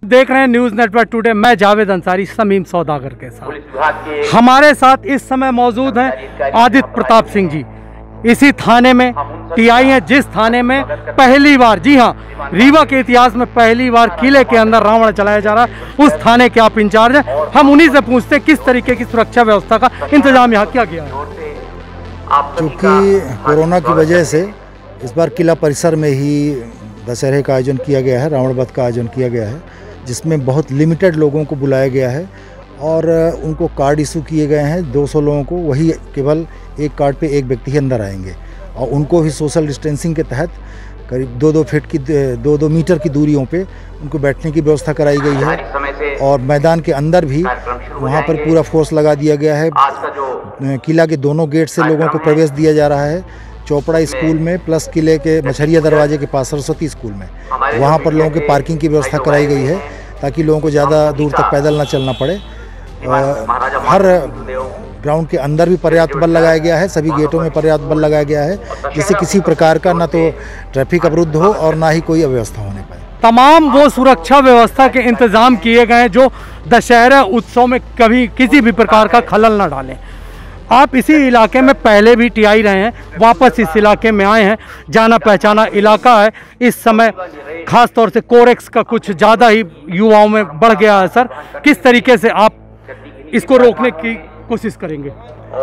देख रहे हैं न्यूज़ नेटवर्क टुडे। मैं जावेद अंसारी समीम सौदागर के साथ। हमारे साथ इस समय मौजूद हैं आदित्य प्रताप सिंह जी। इसी थाने में टीआई है, जिस थाने में पहली बार, जी हाँ, रीवा के इतिहास में पहली बार किले के अंदर रावण चलाया जा रहा है। उस थाने के आप इंचार्ज हैं। हम उन्हीं से पूछते हैं किस तरीके की सुरक्षा व्यवस्था का इंतजाम यहाँ किया गया है। क्योंकि कोरोना की वजह से इस बार किला परिसर में ही दशहरे का आयोजन किया गया है, रावण वध का आयोजन किया गया है, जिसमें बहुत लिमिटेड लोगों को बुलाया गया है और उनको कार्ड इशू किए गए हैं। 200 लोगों को, वही केवल एक कार्ड पे एक व्यक्ति ही अंदर आएंगे और उनको भी सोशल डिस्टेंसिंग के तहत करीब 2-2 फीट की 2-2 मीटर की दूरियों पे उनको बैठने की व्यवस्था कराई गई है। और मैदान के अंदर भी वहाँ पर पूरा फोर्स लगा दिया गया है। किला के दोनों गेट से लोगों को प्रवेश दिया जा रहा है। चोपड़ा स्कूल में प्लस किले के मछरिया दरवाजे के पास सरस्वती स्कूल में, वहाँ पर लोगों के पार्किंग की व्यवस्था कराई गई है ताकि लोगों को ज़्यादा दूर तक पैदल ना चलना पड़े। हर ग्राउंड के अंदर भी पर्याप्त बल लगाया गया है, सभी गेटों में पर्याप्त बल लगाया गया है, जिससे किसी प्रकार का ना तो ट्रैफिक अवरुद्ध हो और ना ही कोई अव्यवस्था होने पाए। तमाम वो सुरक्षा व्यवस्था के इंतजाम किए गए हैं जो दशहरा उत्सव में कभी किसी भी प्रकार का खलल न डालें। आप इसी इलाके में पहले भी टीआई रहे हैं, वापस इस इलाके में आए हैं, जाना पहचाना इलाका है। इस समय खास तौर से कोरेक्स का कुछ ज़्यादा ही युवाओं में बढ़ गया है। सर, किस तरीके से आप इसको रोकने की कोशिश करेंगे?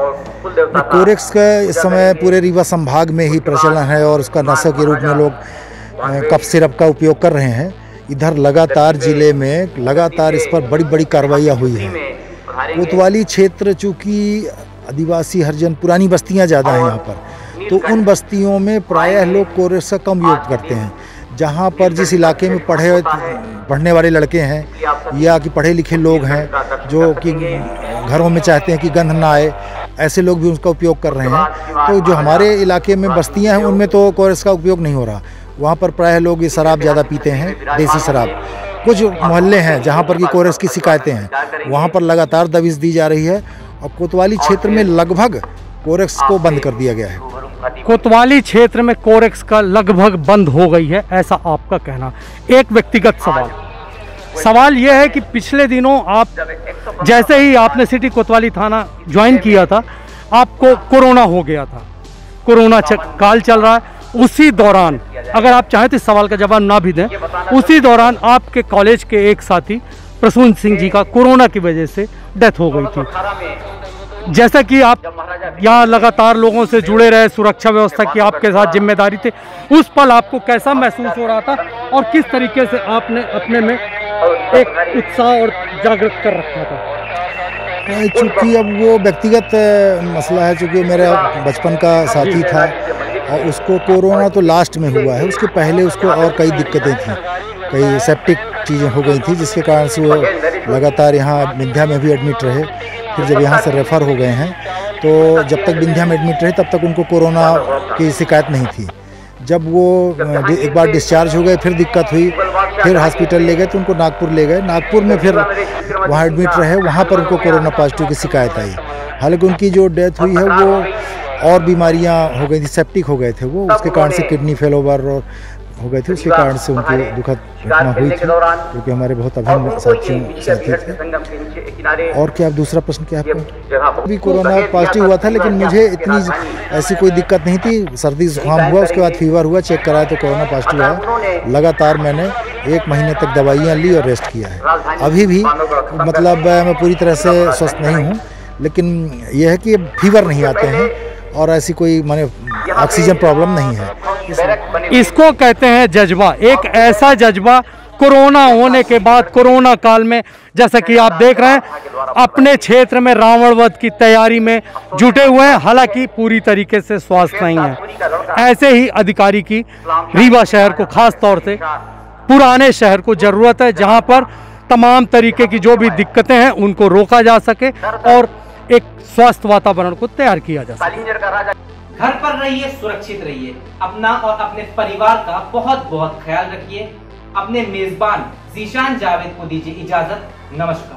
कोरेक्स का इस समय पूरे रीवा संभाग में ही प्रचलन है और उसका नशे के रूप में लोग कफ सिरप का उपयोग कर रहे हैं। इधर लगातार जिले में लगातार इस पर बड़ी बड़ी कार्रवाइयाँ हुई हैं। कोतवाली क्षेत्र चूँकि आदिवासी हरिजन पुरानी बस्तियां ज़्यादा हैं यहाँ पर, तो उन बस्तियों में प्रायः लोग कोरेक्स का कम उपयोग करते हैं। जहाँ पर जिस इलाके में पढ़ने वाले लड़के हैं या कि पढ़े लिखे लोग हैं जो कि घरों में चाहते हैं कि गंध ना आए, ऐसे लोग भी उसका उपयोग कर रहे हैं। तो जो हमारे इलाके में बस्तियाँ हैं उनमें तो कोरेक्स का उपयोग नहीं हो रहा। वहाँ पर प्रायः लोग ये शराब ज़्यादा पीते हैं, देसी शराब। कुछ मोहल्ले हैं जहाँ पर कि कोरेक्स की शिकायतें हैं, वहाँ पर लगातार दबिश दी जा रही है और कोतवाली क्षेत्र में लगभग कोरेक्स को बंद कर दिया गया है। कोतवाली क्षेत्र में कोरेक्स का लगभग बंद हो गई है, ऐसा आपका कहना। एक व्यक्तिगत सवाल यह है कि पिछले दिनों आप जैसे ही आपने सिटी कोतवाली थाना ज्वाइन किया था, आपको कोरोना हो गया था। कोरोना काल चल रहा है। उसी दौरान, अगर आप चाहें तो इस सवाल का जवाब ना भी दें, उसी दौरान आपके कॉलेज के एक साथी प्रसून सिंह जी का कोरोना की वजह से डेथ हो गई थी। जैसा कि आप यहाँ लगातार लोगों से जुड़े रहे, सुरक्षा व्यवस्था की आपके साथ जिम्मेदारी थी, उस पल आपको कैसा महसूस हो रहा था और किस तरीके से आपने अपने में एक उत्साह और जागृत कर रखा था? चूँकि अब वो व्यक्तिगत मसला है, चूँकि मेरा बचपन का साथी था और उसको कोरोना तो लास्ट में हुआ है, उसके पहले उसको और कई दिक्कतें थी, कई सेप्टिक चीज़ें हो गई थी, जिसके कारण से वो लगातार यहाँ विंध्या में भी एडमिट रहे। फिर जब यहाँ से रेफ़र हो गए हैं तो जब तक विंध्या में एडमिट रहे तब तक उनको कोरोना की शिकायत नहीं थी। जब वो एक बार डिस्चार्ज हो गए फिर दिक्कत हुई, फिर हॉस्पिटल ले गए तो उनको नागपुर ले गए। नागपुर में फिर वहाँ एडमिट रहे, वहाँ पर उनको कोरोना पॉजिटिव की शिकायत आई। हालांकि उनकी जो डेथ हुई है वो और बीमारियाँ हो गई थी, सेप्टिक हो गए थे वो, उसके कारण से किडनी फेलोवर हो गए थे, उसके कारण से उनकी दुखद घटना हुई थी, क्योंकि हमारे बहुत अभिन्न साथी थे। और क्या दूसरा प्रश्न क्या है आपका? अभी कोरोना पॉजिटिव हुआ था, लेकिन मुझे इतनी ऐसी कोई दिक्कत नहीं थी। सर्दी जुकाम हुआ, उसके बाद फीवर हुआ, चेक कराया तो कोरोना पॉजिटिव आया। लगातार मैंने 1 महीने तक दवाइयाँ ली और रेस्ट किया है। अभी भी मतलब मैं पूरी तरह से स्वस्थ नहीं हूँ, लेकिन यह है कि फीवर नहीं आते हैं और ऐसी कोई माने ऑक्सीजन प्रॉब्लम नहीं है। इसको कहते हैं जज्बा, एक ऐसा जज्बा कोरोना होने के बाद, कोरोना काल में, जैसा कि आप देख रहे हैं, अपने क्षेत्र में रावण वध की तैयारी में जुटे हुए हैं। हालांकि पूरी तरीके से स्वस्थ नहीं है। ऐसे ही अधिकारी की रीवा शहर को, खास तौर से पुराने शहर को जरूरत है, जहां पर तमाम तरीके की जो भी दिक्कतें हैं उनको रोका जा सके और एक स्वस्थ वातावरण को तैयार किया जा सके। घर पर रहिए, सुरक्षित रहिए, अपना और अपने परिवार का बहुत बहुत ख्याल रखिए। अपने मेजबान जीशान जावेद को दीजिए इजाजत। नमस्कार।